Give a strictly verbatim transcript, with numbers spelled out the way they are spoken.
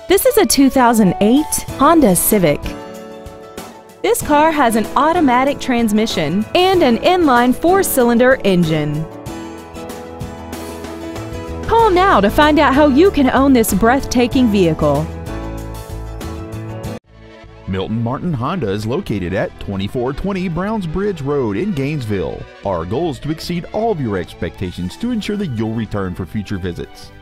This is a two thousand eight Honda Civic. This car has an automatic transmission and an inline four-cylinder engine. Call now to find out how you can own this breathtaking vehicle. Milton Martin Honda is located at twenty-four twenty Browns Bridge Road in Gainesville. Our goal is to exceed all of your expectations to ensure that you'll return for future visits.